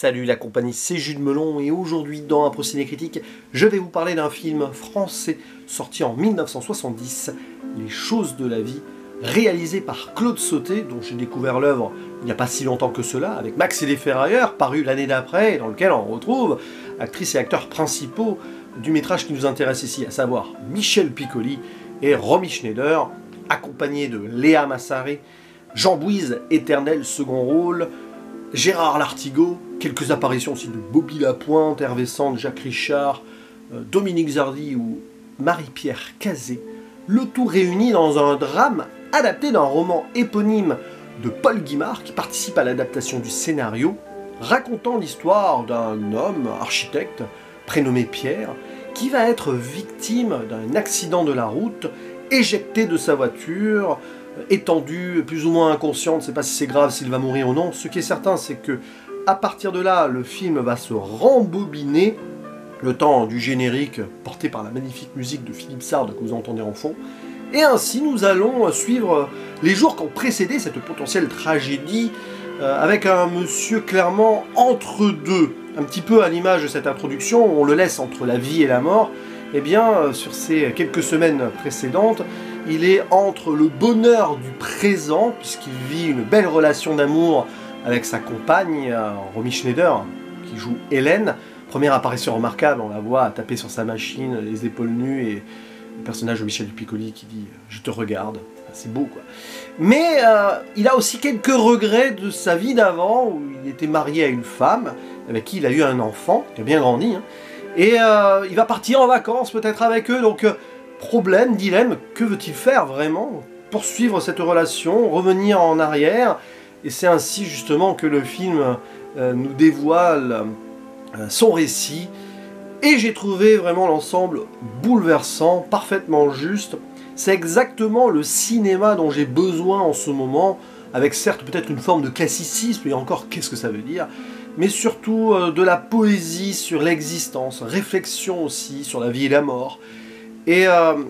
Salut la compagnie, c'est Jules Melon et aujourd'hui dans un procédé critique, je vais vous parler d'un film français sorti en 1970, Les choses de la vie, réalisé par Claude Sautet, dont j'ai découvert l'œuvre il n'y a pas si longtemps que cela, avec Max et les Ferrailleurs, paru l'année d'après, dans lequel on retrouve actrices et acteurs principaux du métrage qui nous intéresse ici, à savoir Michel Piccoli et Romy Schneider, accompagnés de Léa Massaré, Jean Bouise, éternel second rôle, Gérard Lartigot, quelques apparitions aussi de Bobby Lapointe, Hervé Sand, Jacques Richard, Dominique Zardy ou Marie-Pierre Cazé, le tout réuni dans un drame adapté d'un roman éponyme de Paul Guimard qui participe à l'adaptation du scénario, racontant l'histoire d'un homme architecte prénommé Pierre qui va être victime d'un accident de la route, éjecté de sa voiture, étendu, plus ou moins inconscient, on ne sait pas si c'est grave, s'il va mourir ou non. Ce qui est certain, c'est que à partir de là, le film va se rembobiner, le temps du générique porté par la magnifique musique de Philippe Sard que vous entendez en fond. Et ainsi, nous allons suivre les jours qui ont précédé cette potentielle tragédie, avec un monsieur clairement entre deux. Un petit peu à l'image de cette introduction, on le laisse entre la vie et la mort. Eh bien, sur ces quelques semaines précédentes, il est entre le bonheur du présent, puisqu'il vit une belle relation d'amour avec sa compagne, Romy Schneider, qui joue Hélène. Première apparition remarquable, on la voit taper sur sa machine, les épaules nues, et le personnage de Michel Piccoli qui dit « Je te regarde ». C'est beau, quoi. Mais il a aussi quelques regrets de sa vie d'avant, où il était marié à une femme, avec qui il a eu un enfant, qui a bien grandi, hein. Et il va partir en vacances peut-être avec eux, donc problème, dilemme, que veut-il faire vraiment? Poursuivre cette relation, revenir en arrière, et c'est ainsi justement que le film nous dévoile son récit, et j'ai trouvé vraiment l'ensemble bouleversant, parfaitement juste. C'est exactement le cinéma dont j'ai besoin en ce moment, avec certes peut-être une forme de classicisme, et encore qu'est-ce que ça veut dire, mais surtout de la poésie sur l'existence, réflexion aussi sur la vie et la mort. Et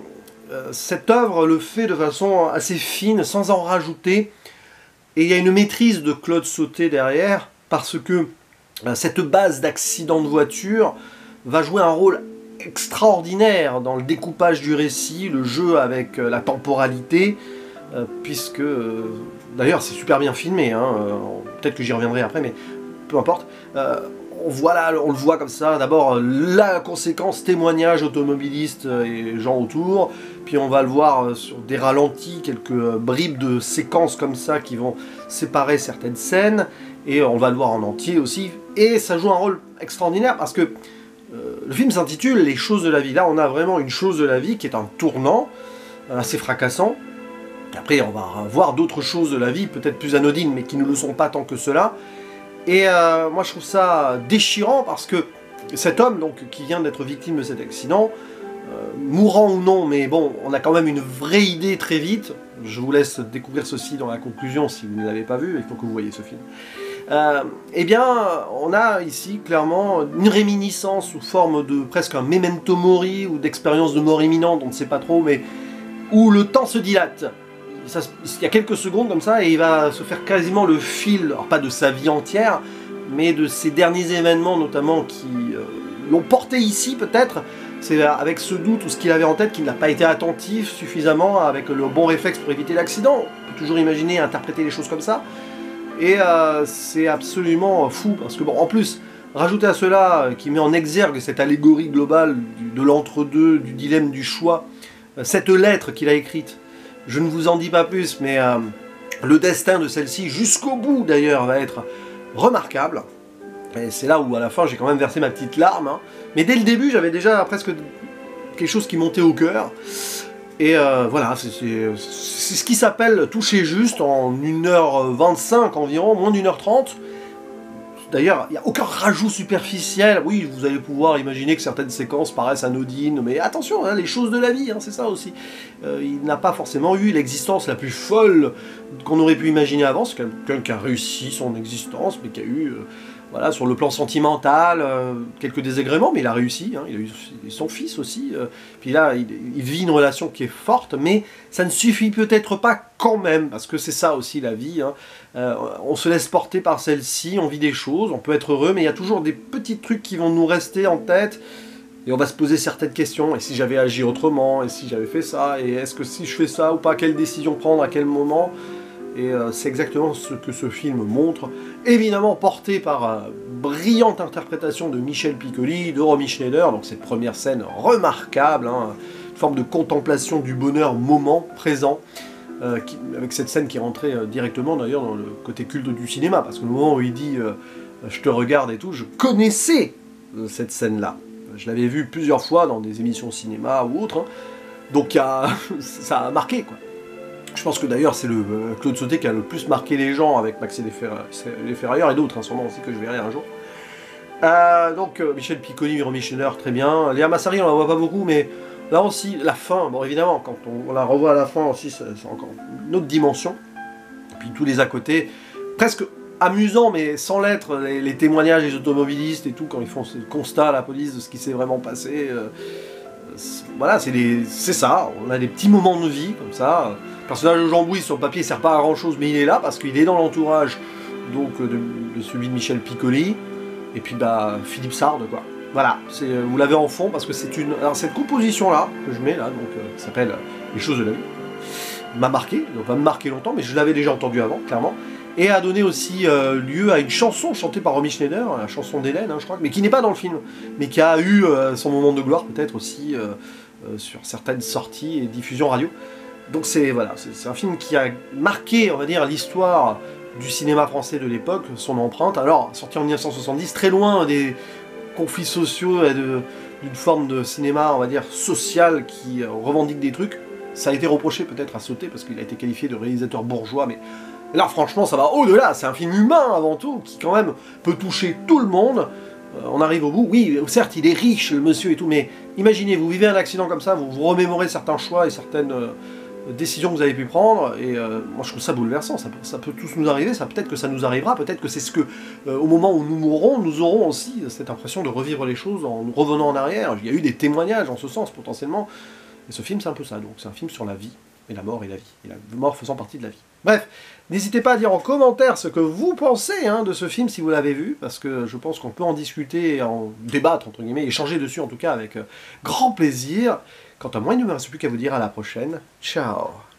cette œuvre le fait de façon assez fine, sans en rajouter, et il y a une maîtrise de Claude Sautet derrière, parce que cette base d'accident de voiture va jouer un rôle extraordinaire dans le découpage du récit, le jeu avec la temporalité, puisque, d'ailleurs c'est super bien filmé, hein, peut-être que j'y reviendrai après, mais peu importe, on le voit comme ça, d'abord la conséquence témoignage automobilistes et gens autour, puis on va le voir sur des ralentis, quelques bribes de séquences comme ça qui vont séparer certaines scènes, et on va le voir en entier aussi, et ça joue un rôle extraordinaire parce que le film s'intitule Les choses de la vie. Là on a vraiment une chose de la vie qui est un tournant assez fracassant. Après on va voir d'autres choses de la vie, peut-être plus anodines, mais qui ne le sont pas tant que cela. Et moi je trouve ça déchirant parce que cet homme donc, qui vient d'être victime de cet accident, mourant ou non, mais bon, on a quand même une vraie idée très vite. Je vous laisse découvrir ceci dans la conclusion si vous ne l'avez pas vu, il faut que vous voyez ce film. Eh bien, on a ici clairement une réminiscence sous forme de presque un memento mori ou d'expérience de mort imminente, on ne sait pas trop, mais où le temps se dilate. Il y a quelques secondes comme ça et il va se faire quasiment le fil, alors pas de sa vie entière, mais de ces derniers événements notamment qui l'ont porté ici peut-être. C'est avec ce doute ou ce qu'il avait en tête qu'il n'a pas été attentif suffisamment avec le bon réflexe pour éviter l'accident. On peut toujours imaginer interpréter les choses comme ça. Et c'est absolument fou parce que bon, en plus, rajouter à cela qui met en exergue cette allégorie globale de l'entre-deux, du dilemme du choix, cette lettre qu'il a écrite. Je ne vous en dis pas plus, mais le destin de celle-ci, jusqu'au bout d'ailleurs, va être remarquable. Et c'est là où à la fin j'ai quand même versé ma petite larme. Hein. Mais dès le début, j'avais déjà presque quelque chose qui montait au cœur. Et voilà, c'est ce qui s'appelle toucher juste en 1h25 environ, moins d'1h30. D'ailleurs, il n'y a aucun rajout superficiel. Oui, vous allez pouvoir imaginer que certaines séquences paraissent anodines, mais attention, hein, les choses de la vie, hein, c'est ça aussi. Il n'a pas forcément eu l'existence la plus folle qu'on aurait pu imaginer avant. C'est quelqu'un qui a réussi son existence, mais qui a eu Voilà, sur le plan sentimental, quelques désagréments, mais il a réussi, hein, il a eu son fils aussi, puis là, il vit une relation qui est forte, mais ça ne suffit peut-être pas quand même, parce que c'est ça aussi la vie, hein. On se laisse porter par celle-ci, on vit des choses, on peut être heureux, mais il y a toujours des petits trucs qui vont nous rester en tête, et on va se poser certaines questions, et si j'avais agi autrement, et si j'avais fait ça, et est-ce que si je fais ça ou pas, quelle décision prendre, à quel moment. Et c'est exactement ce que ce film montre, évidemment porté par brillante interprétation de Michel Piccoli, de Romy Schneider, donc cette première scène remarquable, hein, une forme de contemplation du bonheur moment présent, avec cette scène qui est rentrée directement d'ailleurs dans le côté culte du cinéma, parce que le moment où il dit je te regarde et tout, je connaissais cette scène-là, je l'avais vue plusieurs fois dans des émissions cinéma ou autres, hein, donc ça a marqué quoi. Je pense que d'ailleurs c'est le Claude Sauté qui a le plus marqué les gens avec Max et les Ferrailleurs et d'autres, hein, sûrement aussi que je verrai un jour. Donc Michel Piccoli, Romy Schneider, très bien. Léa Massari, on la voit pas beaucoup, mais là aussi, la fin, bon évidemment, quand on la revoit à la fin aussi, c'est encore une autre dimension. Et puis tous les à côté, presque amusant, mais sans l'être, les témoignages des automobilistes et tout, quand ils font ce constat à la police de ce qui s'est vraiment passé. Voilà, c'est ça, on a des petits moments de vie comme ça. Le personnage de Jean Bouy sur le papier ne sert pas à grand chose, mais il est là parce qu'il est dans l'entourage donc de celui de Michel Piccoli, et puis bah Philippe Sard quoi. Voilà, vous l'avez en fond parce que c'est cette composition là que je mets là, donc qui s'appelle Les choses de la vie, m'a marqué, donc va me marquer longtemps, mais je l'avais déjà entendu avant, clairement. Et a donné aussi lieu à une chanson chantée par Romy Schneider, la chanson d'Hélène, hein, je crois, mais qui n'est pas dans le film, mais qui a eu son moment de gloire peut-être aussi sur certaines sorties et diffusions radio. Donc c'est un film qui a marqué, on va dire, l'histoire du cinéma français de l'époque, son empreinte. Alors, sorti en 1970, très loin des conflits sociaux et d'une forme de cinéma, on va dire, social qui revendique des trucs. Ça a été reproché peut-être à Sauté parce qu'il a été qualifié de réalisateur bourgeois, mais là franchement ça va au-delà, c'est un film humain avant tout, qui quand même peut toucher tout le monde. On arrive au bout, oui certes il est riche le monsieur et tout, mais imaginez, vous vivez un accident comme ça, vous remémorez certains choix et certaines décisions que vous avez pu prendre, et moi je trouve ça bouleversant, ça peut tous nous arriver, peut-être que ça nous arrivera, peut-être que c'est ce que, au moment où nous mourrons, nous aurons aussi cette impression de revivre les choses en revenant en arrière. Il y a eu des témoignages en ce sens potentiellement, et ce film c'est un peu ça, donc c'est un film sur la vie, et la mort et la vie, et la mort faisant partie de la vie. Bref, n'hésitez pas à dire en commentaire ce que vous pensez de ce film si vous l'avez vu, parce que je pense qu'on peut en discuter, en débattre entre guillemets, échanger dessus en tout cas avec grand plaisir. Quant à moi, il ne me reste plus qu'à vous dire à la prochaine. Ciao!